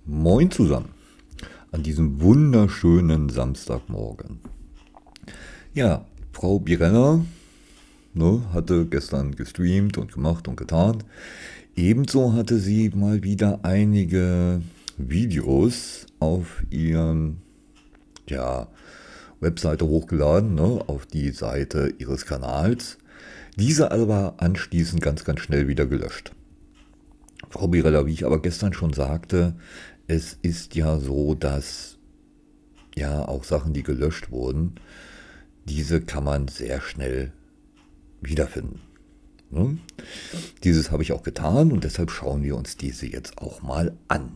Moin zusammen an diesem wunderschönen Samstagmorgen. Ja, Frau Birella hatte gestern gestreamt und gemacht und getan. Ebenso hatte sie mal wieder einige Videos auf ihren Webseite hochgeladen, auf die Seite ihres Kanals. Diese aber anschließend ganz schnell wieder gelöscht. Frau Birella, wie ich aber gestern schon sagte, es ist ja so, dass ja auch Sachen, die gelöscht wurden, diese kann man sehr schnell wiederfinden. Ne? Dieses habe ich auch getan und deshalb schauen wir uns diese jetzt auch mal an.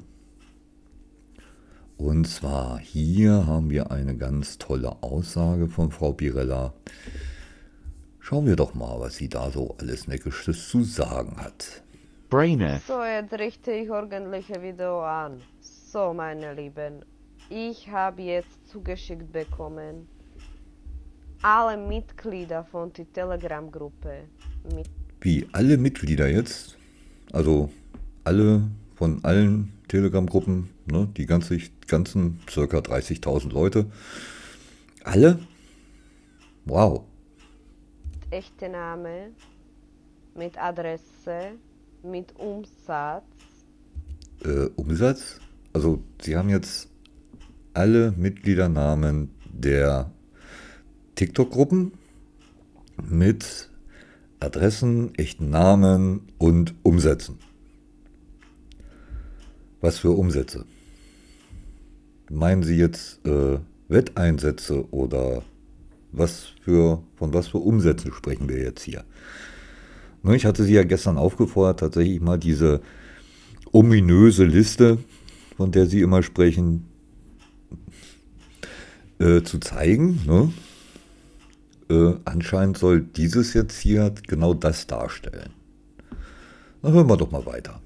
Und zwar hier haben wir eine ganz tolle Aussage von Frau Birella. Schauen wir doch mal, was sie da so alles Neckisches zu sagen hat. Brainer. So, jetzt richte ich ordentliche Video an. So, meine Lieben, ich habe jetzt zugeschickt bekommen alle Mitglieder von der Telegram-Gruppe. Wie, alle Mitglieder jetzt? Also alle von allen Telegram-Gruppen, ne, die ganzen ca. 30.000 Leute. Alle? Wow. Echte Name, mit Adresse, mit Umsatz. Umsatz? Also Sie haben jetzt alle Mitgliedernamen der TikTok-Gruppen mit Adressen, echten Namen und Umsätzen. Was für Umsätze? Meinen Sie jetzt Wetteinsätze oder von was für Umsätzen sprechen wir jetzt hier? Ich hatte Sie ja gestern aufgefordert, tatsächlich mal diese ominöse Liste, von der Sie immer sprechen, zu zeigen. Ne? Anscheinend soll dieses jetzt hier genau das darstellen. Dann hören wir doch mal weiter.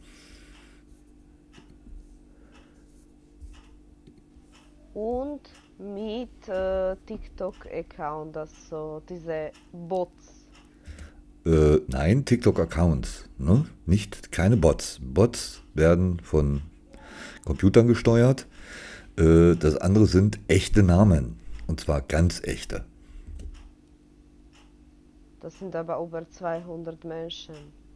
Und mit TikTok-Account, also diese Bots. Nein, TikTok-Accounts, ne? Keine Bots. Bots werden von Computern gesteuert. Das andere sind echte Namen. Und zwar ganz echte. Das sind aber über 200 Menschen.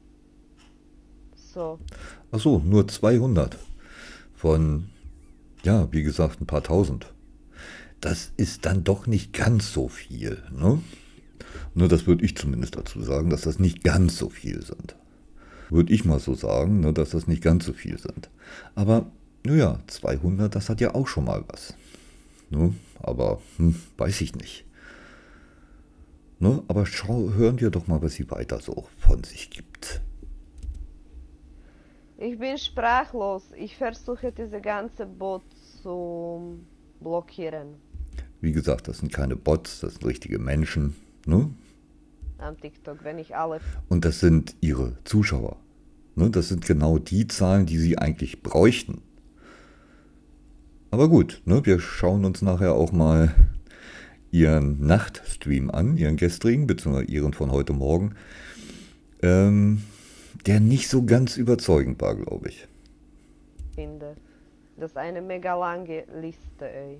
So. Achso, nur 200 von, ja, wie gesagt, ein paar tausend. Das ist dann doch nicht ganz so viel, ne? Nur das würde ich zumindest dazu sagen, dass das nicht ganz so viel sind. Würde ich mal so sagen, ne, dass das nicht ganz so viel sind. Aber, naja, 200, das hat ja auch schon mal was. Ne? Aber, weiß ich nicht. Ne? Aber hören wir doch mal, was sie weiter so von sich gibt. Ich bin sprachlos. Ich versuche diese ganze Bot zu blockieren. Wie gesagt, das sind keine Bots, das sind richtige Menschen. Ne? Am TikTok, wenn ich alle... Und das sind ihre Zuschauer. Ne? Das sind genau die Zahlen, die sie eigentlich bräuchten. Aber gut, ne? Wir schauen uns nachher auch mal ihren Nachtstream an, ihren gestrigen, beziehungsweise ihren von heute Morgen, der nicht so ganz überzeugend war, glaube ich. finde. Das ist eine mega lange Liste, ey.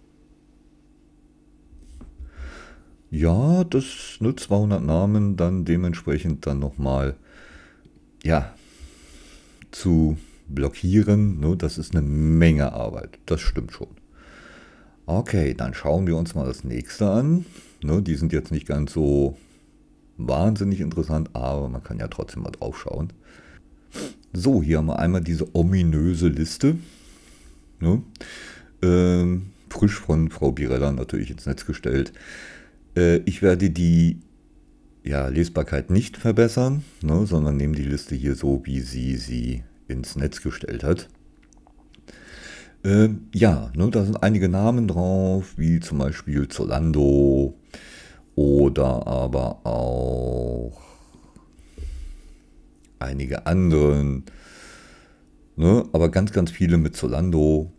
Ja, das 200 Namen dann dementsprechend dann nochmal, ja, zu blockieren, ne, das ist eine Menge Arbeit, das stimmt schon. Okay, dann schauen wir uns mal das nächste an. Ne, die sind jetzt nicht ganz so wahnsinnig interessant, aber man kann ja trotzdem mal drauf schauen. So, hier haben wir einmal diese ominöse Liste. Ne, frisch von Frau Birella natürlich ins Netz gestellt. Ich werde die Lesbarkeit nicht verbessern, ne, sondern nehme die Liste hier so, wie sie ins Netz gestellt hat. Da sind einige Namen drauf, wie zum Beispiel Zalando oder aber auch einige anderen. Ne, aber ganz viele mit Zalando.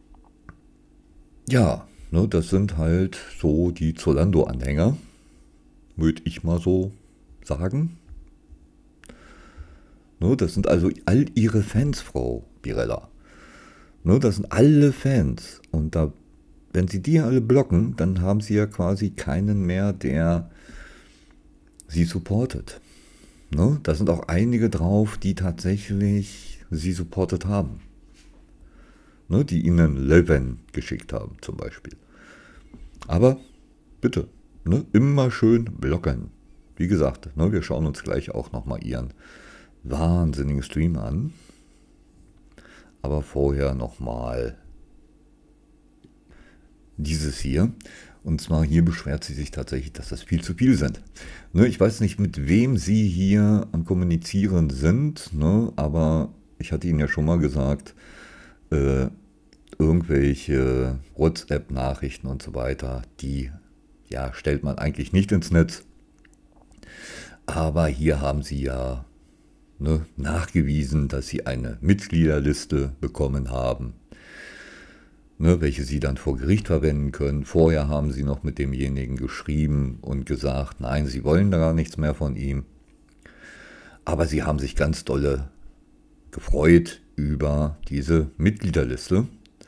Ja, ne, das sind halt so die Zalando-Anhänger, würde ich mal so sagen. Ne, das sind also all ihre Fans, Frau Birella. Ne, das sind alle Fans. Und da, wenn sie die alle blocken, dann haben sie ja quasi keinen mehr, der sie supportet. Ne, da sind auch einige drauf, die tatsächlich sie supportet haben. Ne, die ihnen Löwen geschickt haben zum Beispiel. Aber bitte, ne, immer schön blocken. Wie gesagt, ne, wir schauen uns gleich auch nochmal ihren wahnsinnigen Stream an. Aber vorher nochmal dieses hier. Und zwar hier beschwert sie sich tatsächlich, dass das viel zu viel sind. Ne, ich weiß nicht, mit wem sie hier am Kommunizieren sind, ne, aber ich hatte Ihnen ja schon mal gesagt, irgendwelche WhatsApp-Nachrichten und so weiter, die ja, stellt man eigentlich nicht ins Netz. Aber hier haben sie ja, ne, nachgewiesen, dass sie eine Mitgliederliste bekommen haben, ne, welche sie dann vor Gericht verwenden können. Vorher haben sie noch mit demjenigen geschrieben und gesagt, nein, sie wollen da gar nichts mehr von ihm. Aber sie haben sich ganz dolle gefreut über diese Mitgliederliste.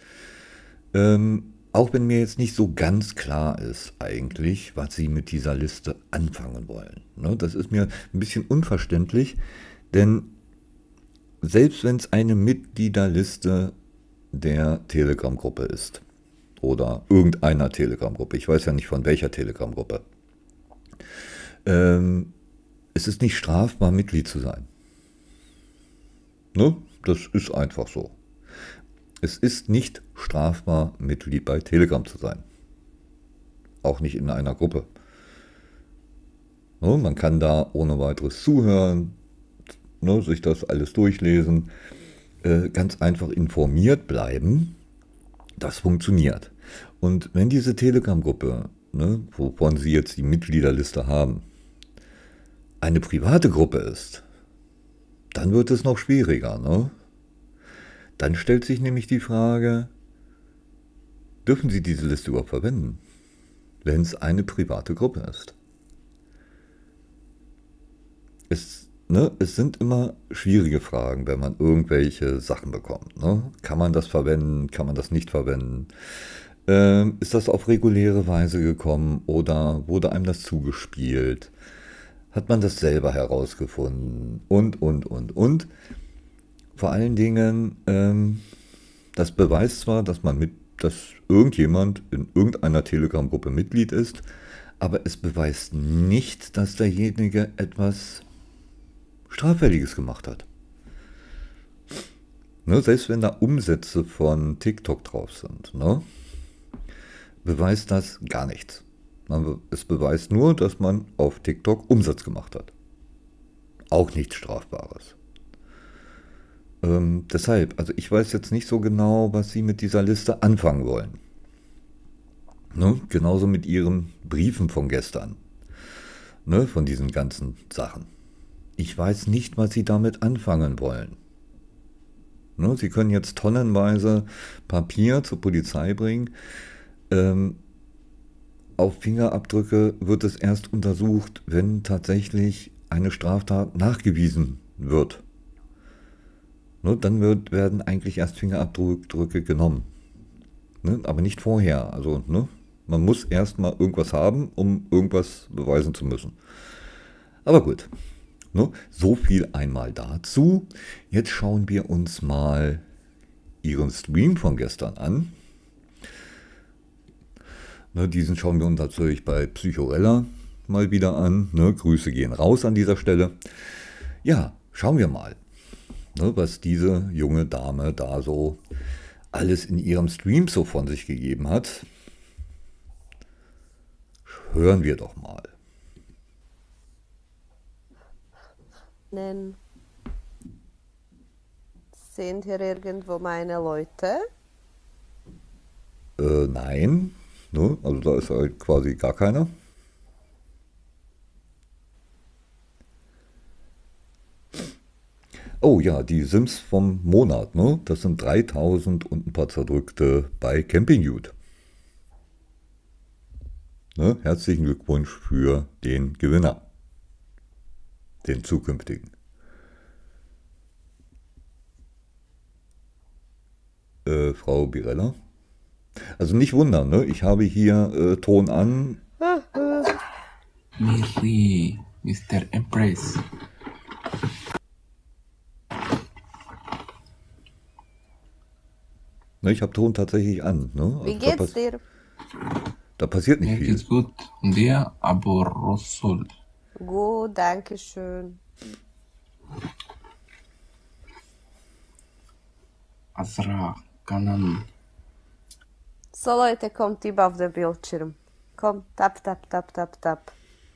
Auch wenn mir jetzt nicht so ganz klar ist eigentlich, was sie mit dieser Liste anfangen wollen. Ne, das ist mir ein bisschen unverständlich, denn selbst wenn es eine Mitgliederliste der Telegram-Gruppe ist oder irgendeiner Telegram-Gruppe, ich weiß ja nicht von welcher Telegram-Gruppe, es ist nicht strafbar, Mitglied zu sein. Ne? Das ist einfach so. Es ist nicht strafbar, Mitglied bei Telegram zu sein. Auch nicht in einer Gruppe. Ne? Man kann da ohne weiteres zuhören, ne, sich das alles durchlesen, ganz einfach informiert bleiben. Das funktioniert. Und wenn diese Telegram-Gruppe, ne, wovon Sie jetzt die Mitgliederliste haben, eine private Gruppe ist, dann wird es noch schwieriger. Ne? Dann stellt sich nämlich die Frage, dürfen Sie diese Liste überhaupt verwenden, wenn es eine private Gruppe ist? Es sind immer schwierige Fragen, wenn man irgendwelche Sachen bekommt. Ne? Kann man das verwenden? Kann man das nicht verwenden? Ist das auf reguläre Weise gekommen oder wurde einem das zugespielt? Hat man das selber herausgefunden? Und. Vor allen Dingen, das beweist zwar, dass irgendjemand in irgendeiner Telegram-Gruppe Mitglied ist, aber es beweist nicht, dass derjenige etwas Straffälliges gemacht hat. Ne, selbst wenn da Umsätze von TikTok drauf sind, ne, beweist das gar nichts. Es beweist nur, dass man auf TikTok Umsatz gemacht hat. Auch nichts Strafbares. Deshalb, also ich weiß jetzt nicht so genau, was Sie mit dieser Liste anfangen wollen. Ne? Genauso mit Ihren Briefen von gestern. Ne? Von diesen ganzen Sachen. Ich weiß nicht, was Sie damit anfangen wollen. Ne? Sie können jetzt tonnenweise Papier zur Polizei bringen. Auf Fingerabdrücke wird es erst untersucht, wenn tatsächlich eine Straftat nachgewiesen wird. Ne? Dann werden eigentlich erst Fingerabdrücke genommen. Ne? Aber nicht vorher. Also, ne? Man muss erst mal irgendwas haben, um irgendwas beweisen zu müssen. Aber gut. Ne? So viel einmal dazu. Jetzt schauen wir uns mal Ihren Stream von gestern an. Ne, diesen schauen wir uns natürlich bei Psychorella mal wieder an. Ne? Grüße gehen raus an dieser Stelle. Ja, schauen wir mal, ne, was diese junge Dame da so alles in ihrem Stream so von sich gegeben hat. Hören wir doch mal. Sind hier irgendwo meine Leute? Nein, ne? Also da ist halt quasi gar keiner. Oh ja, die Sims vom Monat, ne? Das sind 3000 und ein paar zerdrückte bei Camping Youth. Ne? Herzlichen Glückwunsch für den Gewinner, den zukünftigen. Frau Birella. Also nicht wundern, ne? Ich habe hier Ton an. Miri, Mr. Empress. Ne, ich habe Ton tatsächlich an. Ne? Wie Also geht's dir? da passiert nicht Mir viel. geht's gut. Und dir, Abu Rasul? Gut, danke schön. Azra, Kanan. So Leute, kommt über auf den Bildschirm. Komm, tap, tap, tap, tap, tap.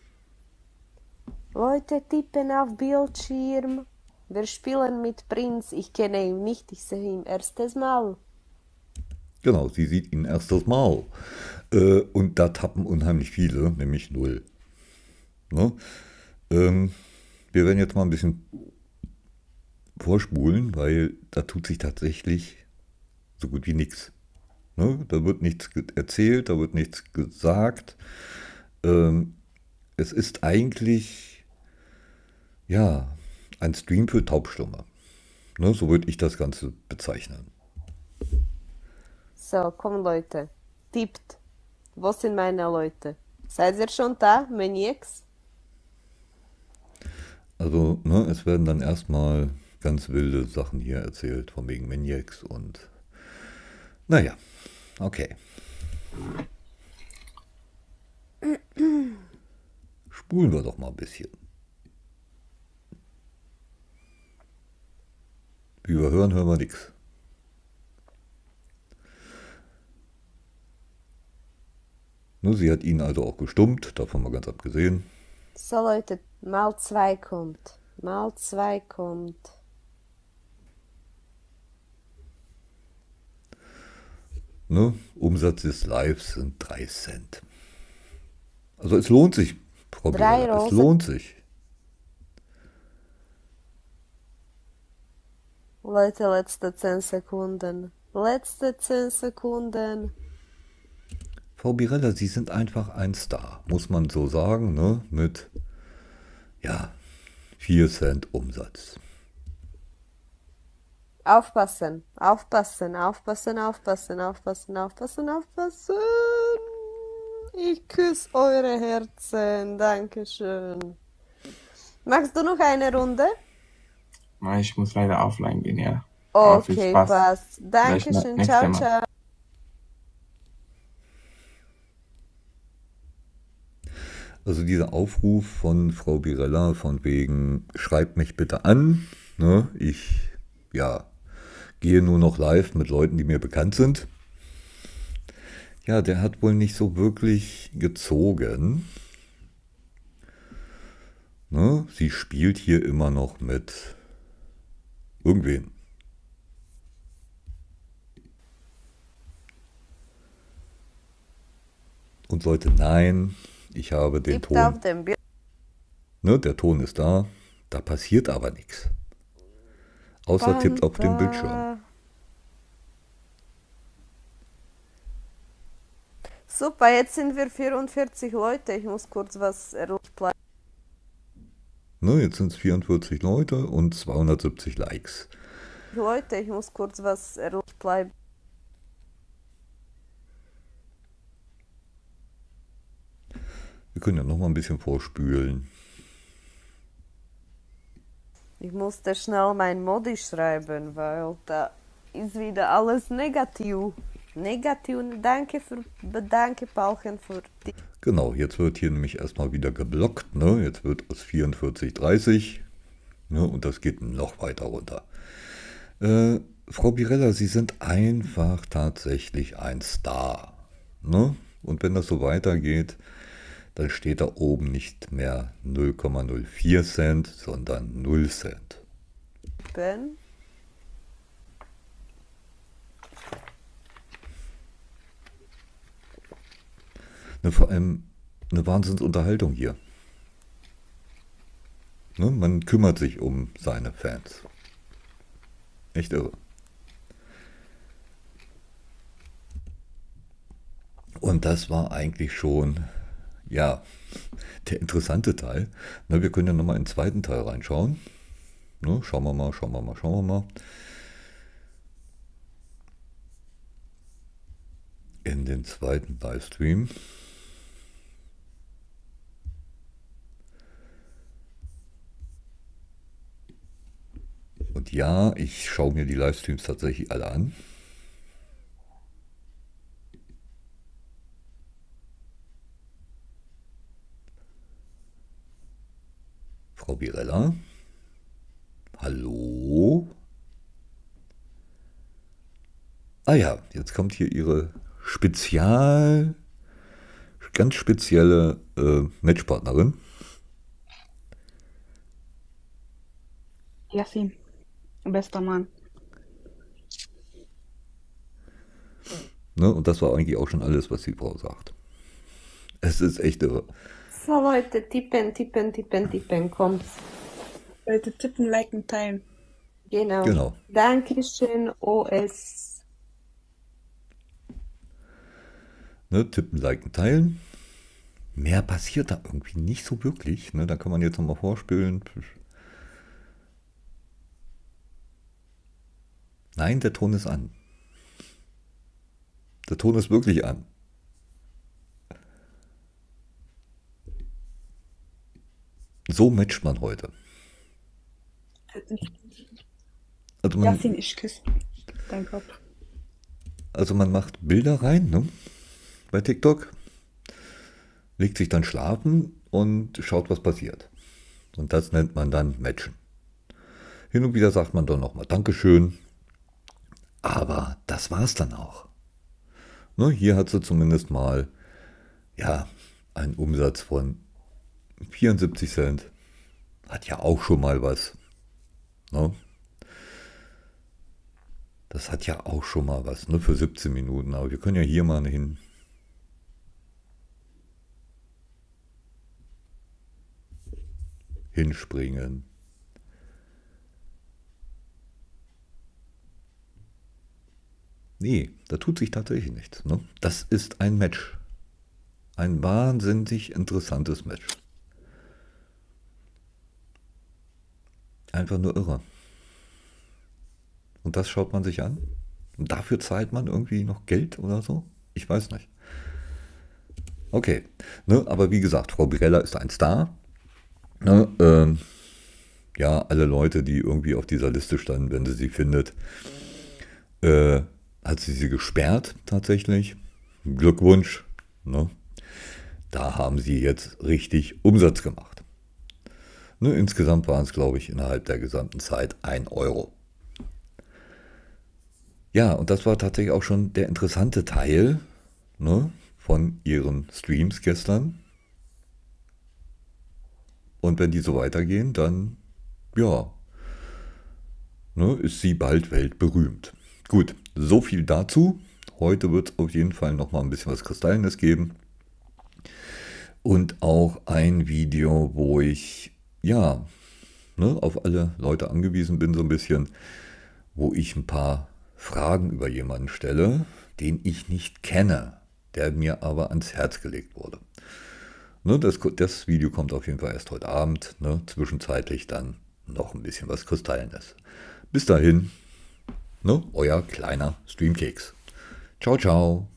Leute tippen auf Bildschirm. Wir spielen mit Prinz. Ich kenne ihn nicht, ich sehe ihn erstes Mal. Genau, sie sieht ihn erstes Mal. Und da tappen unheimlich viele, nämlich 0. Ne? Wir werden jetzt mal ein bisschen vorspulen, weil da tut sich tatsächlich so gut wie nichts. Ne? Da wird nichts erzählt, da wird nichts gesagt. Es ist eigentlich, ja, ein Stream für Taubstumme. Ne? So würde ich das Ganze bezeichnen. So, komm Leute. Tippt. Wo sind meine Leute? Seid ihr schon da, Maniacs? Also, ne, es werden dann erstmal ganz wilde Sachen hier erzählt, von wegen Maniacs und naja, okay. Spulen wir doch mal ein bisschen. Wie wir hören wir nichts. Sie hat ihn also auch gestummt, davon mal ganz abgesehen. So Leute, mal 2 kommt. Mal 2 kommt. Ne? Umsatz des Lives sind 3 Cent. Also es lohnt sich, Frau Birella, es lohnt sich. Leute, letzte 10 Sekunden. Letzte 10 Sekunden. Frau Birella, Sie sind einfach ein Star, muss man so sagen, ne? Mit, ja, 4 Cent Umsatz. Aufpassen, aufpassen, aufpassen, aufpassen, aufpassen, aufpassen, aufpassen. Ich küsse eure Herzen. Dankeschön. Magst du noch eine Runde? Nein, ich muss leider offline gehen, ja. Aber viel Okay, Spaß. passt. Dankeschön. nächstes Ciao, Mal. ciao. Also dieser Aufruf von Frau Birella von wegen, schreibt mich bitte an, ne? Ich, ja, gehe nur noch live mit Leuten, die mir bekannt sind. Ja, der hat wohl nicht so wirklich gezogen. Ne? Sie spielt hier immer noch mit irgendwen. Und Leute, nein, ich habe den Tippt auf Ton. den Bild. Ne, der Ton ist da, da passiert aber nichts. Außer tippt auf den Bildschirm. Super, jetzt sind wir 44 Leute. Ich muss kurz was erledigen. Ne, jetzt sind es 44 Leute und 270 Likes. Leute, ich muss kurz was erledigen. Wir können ja noch mal ein bisschen vorspülen. Ich musste schnell mein Modi schreiben, weil da ist wieder alles negativ. Negativ. Danke, Paulchen, für die. Genau, jetzt wird hier nämlich erstmal wieder geblockt. Ne? Jetzt wird es 44, 30. Ne? Und das geht noch weiter runter. Frau Birella, Sie sind einfach tatsächlich ein Star. Ne? Und wenn das so weitergeht, dann steht da oben nicht mehr 0,04 Cent, sondern 0 Cent. Ben? Vor allem eine Wahnsinnsunterhaltung hier. Ne? Man kümmert sich um seine Fans. Echt irre. Und das war eigentlich schon, ja, der interessante Teil. Ne, wir können ja nochmal in den zweiten Teil reinschauen. Ne, schauen wir mal. in den zweiten Livestream. Und ja, ich schaue mir die Livestreams tatsächlich alle an. Frau Birella. Hallo. Ah ja, jetzt kommt hier Ihre ganz spezielle Matchpartnerin. Yassin, bester Mann. Ne, und das war eigentlich auch schon alles, was die Frau sagt. Es ist echt irre. So Leute, tippen, kommt's. Leute, tippen, liken, teilen. Genau. Dankeschön, OS. Ne, tippen, liken, teilen. Mehr passiert da irgendwie nicht so wirklich. Ne? Da kann man jetzt nochmal vorspielen. Nein, der Ton ist an. Der Ton ist wirklich an. So matcht man heute. Also Yassin, ich küsse deinen Kopf. Also man macht Bilder rein, ne? Bei TikTok, legt sich dann schlafen und schaut, was passiert. Und das nennt man dann Matchen. Hin und wieder sagt man dann nochmal Dankeschön, aber das war's dann auch. Ne, hier hat sie zumindest mal, ja, einen Umsatz von 74 Cent. Hat ja auch schon mal was. Ne? Das hat ja auch schon mal was, ne, für 17 Minuten. Aber wir können ja hier mal hinspringen. Nee, da tut sich tatsächlich nichts. Ne? Das ist ein Match. Ein wahnsinnig interessantes Match. Einfach nur irre. Und das schaut man sich an. Und dafür zahlt man irgendwie noch Geld oder so? Ich weiß nicht. Okay. Ne, aber wie gesagt, Frau Birella ist ein Star. Ne, ja, alle Leute, die irgendwie auf dieser Liste standen, wenn sie findet, hat sie gesperrt tatsächlich. Glückwunsch. Ne? Da haben sie jetzt richtig Umsatz gemacht. Ne, insgesamt waren es, glaube ich, innerhalb der gesamten Zeit 1 Euro. Ja, und das war tatsächlich auch schon der interessante Teil, ne, von ihren Streams gestern. Und wenn die so weitergehen, dann, ja, ne, ist sie bald weltberühmt. Gut, so viel dazu. Heute wird es auf jeden Fall nochmal ein bisschen was Kristallenes geben. Und auch ein Video, wo ich, ja, ne, auf alle Leute angewiesen bin, so ein bisschen, wo ich ein paar Fragen über jemanden stelle, den ich nicht kenne, der mir aber ans Herz gelegt wurde. Ne, das Video kommt auf jeden Fall erst heute Abend, ne, zwischenzeitlich dann noch ein bisschen was Kristallenes. Bis dahin, ne, euer kleiner Streamkeks. Ciao, ciao.